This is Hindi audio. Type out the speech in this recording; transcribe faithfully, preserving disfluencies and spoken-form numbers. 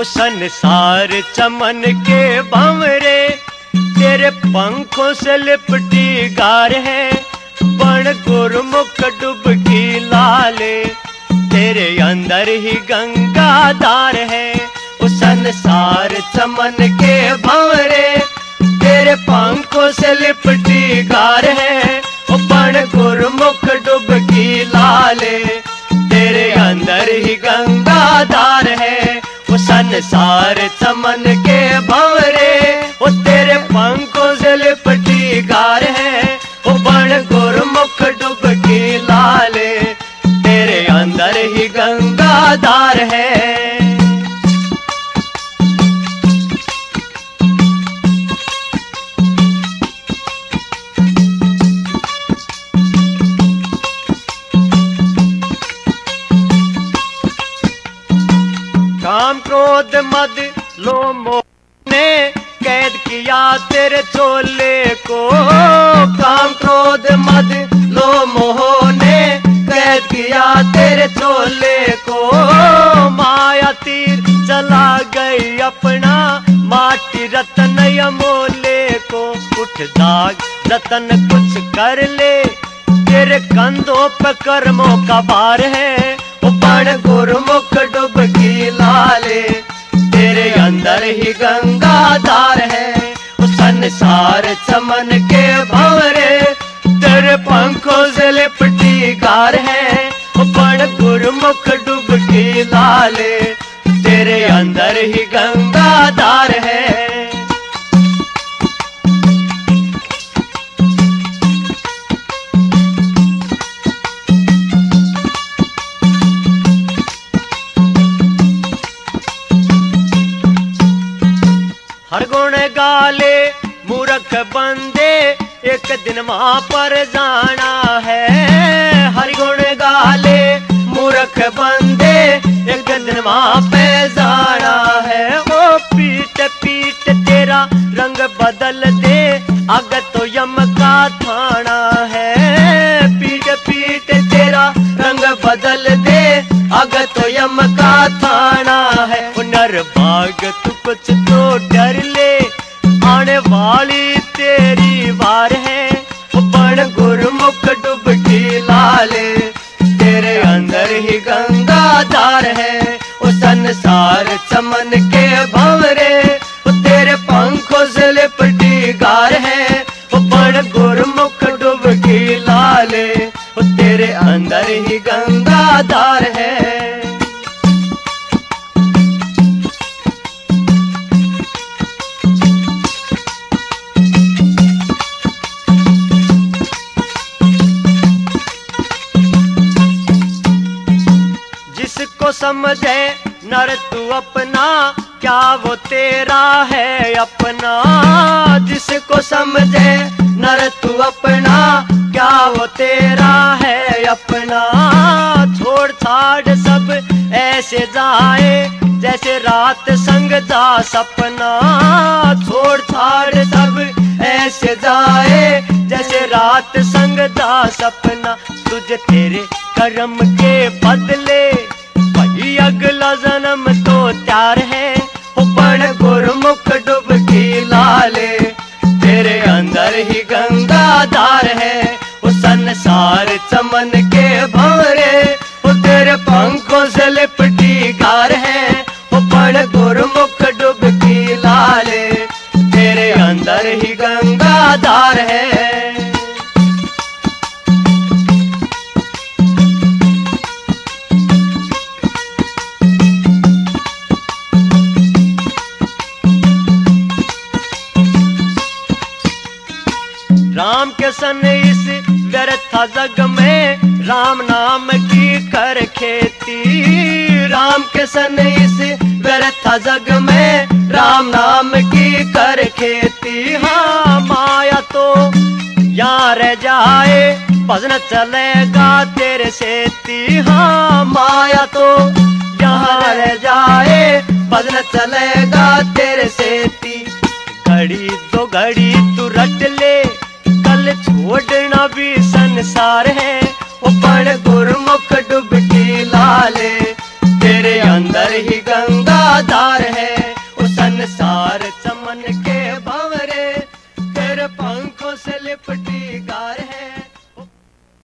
वो संसार चमन के भंवरे तेरे पंखों से लिपटी गार है। बण गुरमुख डुबकी लाले तेरे अंदर ही गंगाधार है। वो संसार चमन के भंवरे तेरे पंखों से लिपटी गार है। वो बण गुरमुख डुबकी लाले तेरे अंदर ही गंगाधार है। वो संसार चमन के भंवरे वो तेरे पंखों से लिपटी गार है। वो बण गुरमुख डुबकी लाले तेरे अंदर ही गंगाधार है। काम क्रोध मद लोभ मोह ने कैद किया तेरे चोले को। काम क्रोध मद लोभ मोह ने कैद किया तेरे चोले को। माया तीर चला गई अपना माटी रतन अमोले को। उठ जाग रतन कुछ कर ले तेरे कंधों पे कर्मों का भार है। बण गुरमुख डुबकी लाले तेरे अंदर ही गंगाधार है। वो संसार चमन के भंवरे तेरे पंखों से लिपटी गार है। वो बण गुरमुख डुबकी लाले तेरे अंदर ही गंगाधार है। हर गुण गाले मूर्ख बंदे एक दिन वहां पर जाना है। हर गुण गाले मूर्ख बंदे एक दिन वहां पे जाना है। ओ पीट पीट तेरा रंग बदल दे आगे तो यम का थाना है। पीट पीट तेरा रंग बदल दे आगे तो यम का थाना है। नरभाग तू कुछ तो डर ले आने वाली तेरी वार है। बण गुरमुख डुबकी लाले तेरे अंदर ही गंगाधार है। वो संसार चमन के भंवरे वो तेरे पंखों से लिपटी गार है। वो बण गुरमुख डुबकी लाले वो तेरे अंदर ही गंगाधार है। जिसको समझे नर तू अपना क्या वो तेरा है अपना। जिसको समझे नर तू अपना क्या वो तेरा है अपना। छोड़ छाड़ सब ऐसे जाए जैसे रात संग जा सपना। छोड़ छाड़ सब ऐसे जाए जैसे रात संग जा सपना। तुझे तेरे कर्म के बदले वही अगला जन्म तो त्यार है। वो बण गुरमुख डुबकी लाले तेरे अंदर ही गंगाधार है। वो संसार चमन के भंवरे वो तेरे पंखों से लिपटी गार है। वो बण गुरमुख डुबकी लाले तेरे अंदर ही गंगाधार है। राम के सन इस व्यर्थ जग में राम नाम की कर खेती। राम के सन इस व्यर्थ जग में राम नाम की कर खेती। हाँ माया तो यहाँ रह जाए भजन चलेगा तेरे सेती। हाँ माया तो यहाँ रह जाए भजन चलेगा तेरे सेती। घड़ी दो घड़ी तू रट ले कल छोड़ना भी संसार है। वो बण गुरमुख डुबकी लाले तेरे अंदर ही गंगा संसार है, ओ संसार